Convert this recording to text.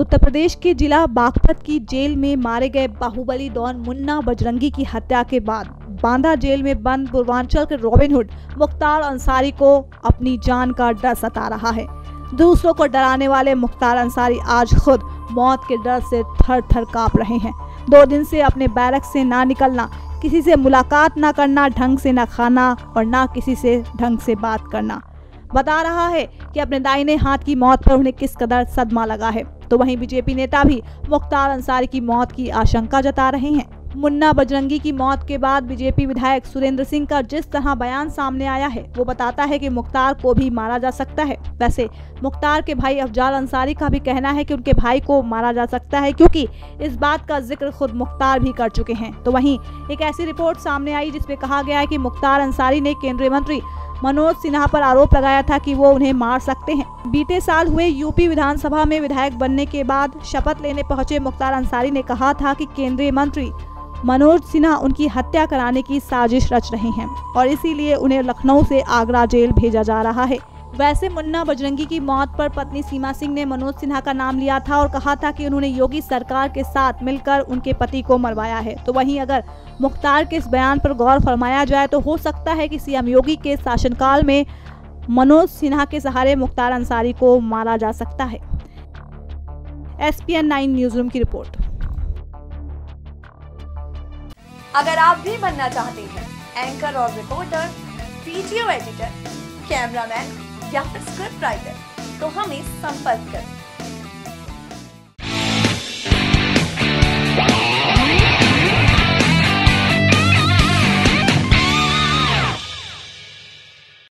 उत्तर प्रदेश के जिला बागपत की जेल में मारे गए बाहुबली डॉन मुन्ना बजरंगी की हत्या के बाद बांदा जेल में बंद पूर्वांचल के रॉबिनहुड मुख्तार अंसारी को अपनी जान का डर सता रहा है। दूसरों को डराने वाले मुख्तार अंसारी आज खुद मौत के डर से थर थर कांप रहे हैं। 2 दिन से अपने बैरक से ना निकलना, किसी से मुलाकात ना करना, ढंग से ना खाना और ना किसी से ढंग से बात करना, बता रहा है कि अपने दाहिने हाथ की मौत पर उन्हें किस कदर सदमा लगा है। तो वहीं बीजेपी नेता भी मुख्तार अंसारी की मौत की आशंका जता रहे हैं। मुन्ना बजरंगी की मौत के बाद बीजेपी विधायक सुरेंद्र सिंह का जिस तरह बयान सामने आया है वो बताता है कि मुख्तार को भी मारा जा सकता है। वैसे मुख्तार के भाई अफजाल अंसारी का भी कहना है कि उनके भाई को मारा जा सकता है क्योंकि इस बात का जिक्र खुद मुख्तार भी कर चुके हैं। तो वहीं एक ऐसी रिपोर्ट सामने आई जिसमें कहा गया है कि मुख्तार अंसारी ने केंद्रीय मंत्री मनोज सिन्हा पर आरोप लगाया था कि वो उन्हें मार सकते हैं। बीते साल हुए यूपी विधानसभा में विधायक बनने के बाद शपथ लेने पहुंचे मुख्तार अंसारी ने कहा था कि केंद्रीय मंत्री मनोज सिन्हा उनकी हत्या कराने की साजिश रच रहे हैं और इसीलिए उन्हें लखनऊ से आगरा जेल भेजा जा रहा है। वैसे मुन्ना बजरंगी की मौत पर पत्नी सीमा सिंह ने मनोज सिन्हा का नाम लिया था और कहा था कि उन्होंने योगी सरकार के साथ मिलकर उनके पति को मरवाया है। तो वहीं अगर मुख्तार के इस बयान पर गौर फरमाया जाए तो हो सकता है कि सीएम योगी के शासनकाल में मनोज सिन्हा के सहारे मुख्तार अंसारी को मारा जा सकता है। SPN 9 न्यूज रूम की रिपोर्ट। अगर आप भी बनना चाहते हैं एंकर और रिपोर्टर, वीडियो एडिटर, कैमरामैन या फिर स्क्रिप्ट राइटर तो हमें संपर्क करें।